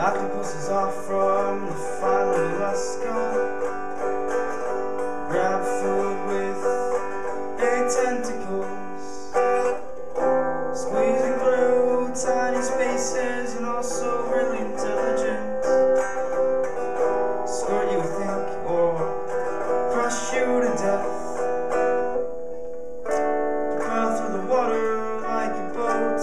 Octopuses are from the phylum Mollusca. Grab food with 8 tentacles, squeezing through tiny spaces and also really intelligent. Squirt you think, or crush you to death. Propel through the water like a boat.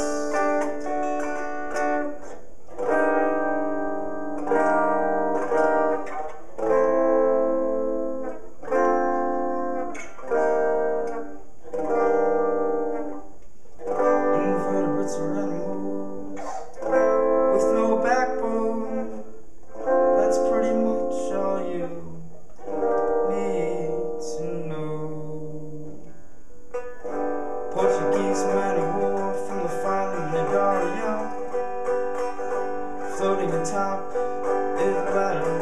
Invertebrates are animals with no backbone. That's pretty much all you need to know. Portuguese Man of war from the phylum Cnidaria, floating atop its bladder,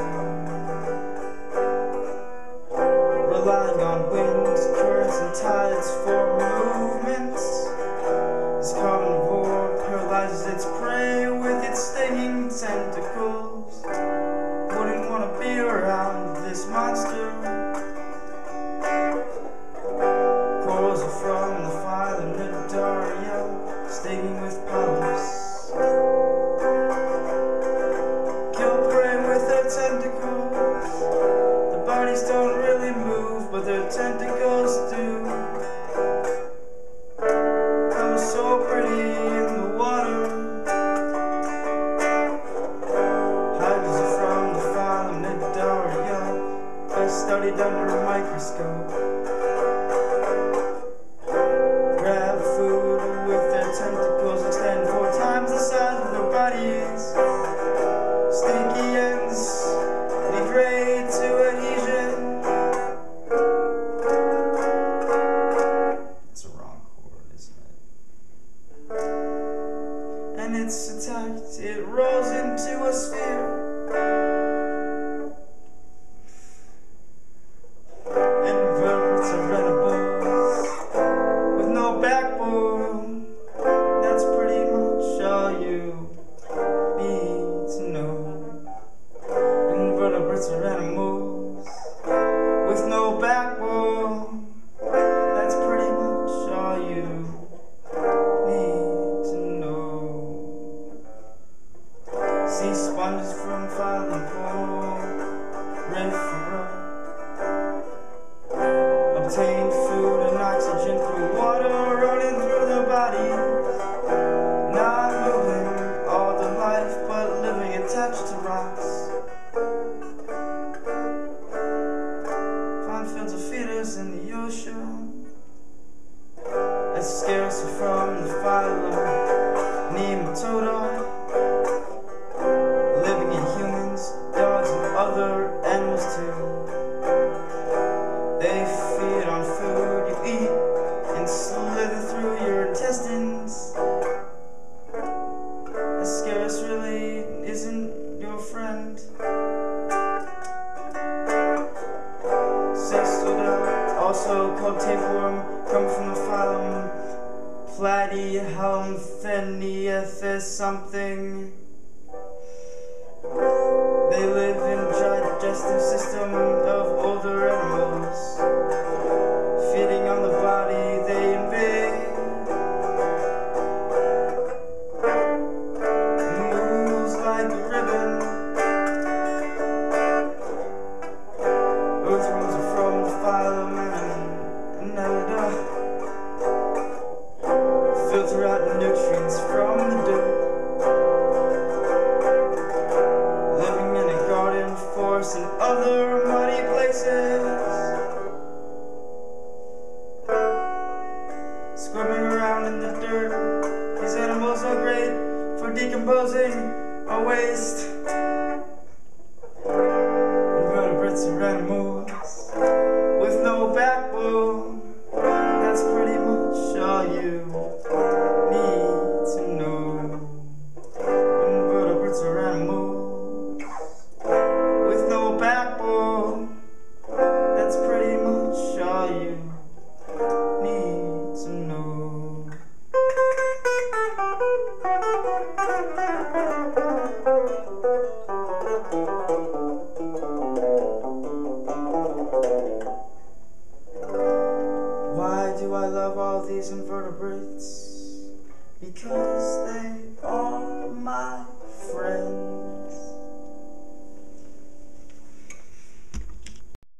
relying on winds, currents, and tides for movements. This carnivore paralyzes its prey with its stinging tentacles. Wouldn't want to be around this monster. Corals are from the phylum Cnidaria, stinging with polyps. Kill prey with their tentacles. The bodies don't really move, but their tentacles do. Colors so pretty in the water. Hydras are from the phylum Cnidaria, best studied under a microscope. Grab food with their tentacles, extend 4 times the size of their bodies. Stinky ends degrade to adhesion. It's a wrong chord, isn't it? And it's attacked, it rolls into a sphere. Invertebrates are animals with no backbone. That's pretty much all you need to know. Invertebrates are animals with no backbone. That's pretty much all you need to know. Sea sponges from phylum Porifera obtain food and oxygen through water running through their bodies. Not moving all their life, but living attached to rocks. Find fields of feeders in the ocean. As scarce from the phylum Nematoda, living in humans, dogs, and other animals too. They feed on food you eat and slither through your intestines. Ascaris really isn't your friend. Sextoda, also called tapeworm, come from the phylum Platyhelminthes something. They live in digestive system of older animals, feeding on the body they invade. Moves like a ribbon. Earthworms are from the phylum Annelida, filter out nutrients from the dirt. Living in a garden, forest, and other muddy places. Squirming around in the dirt. These animals are great for decomposing our waste. Invertebrates are animals with no backbone. That's pretty much all you need to know. Invertebrates are animals with no backbone. That's pretty much all you need to know. all these invertebrates because they are my friends.